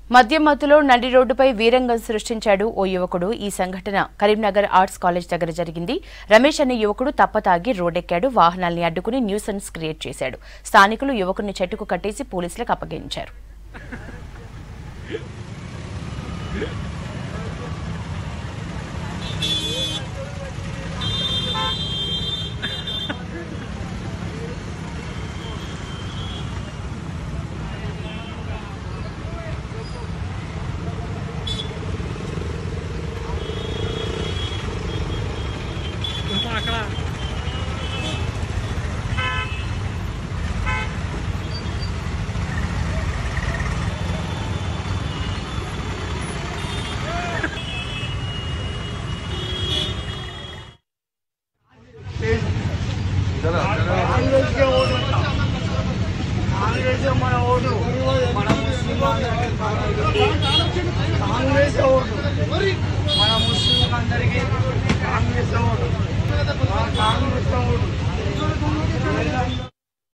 మద్యం మత్తులో నడి రోడ్డుపై వీరంగం సృష్టించాడు ఓ యువకుడు. ఈ సంఘటన కరీంనగర్ ఆర్ట్స్ కాలేజ్ దగ్గర జరిగింది. రమేష్ అనే యువకుడు తప్పతాగి రోడ్డెక్కాడు. వాహనాల్ని అడ్డుకుని న్యూసెన్స్ క్రియేట్ చేశాడు. స్థానికులు యువకుడిని చెట్టుకు కట్టేసి పోలీసులకు అప్పగించారు. కాంగ్రెస్ ఓటు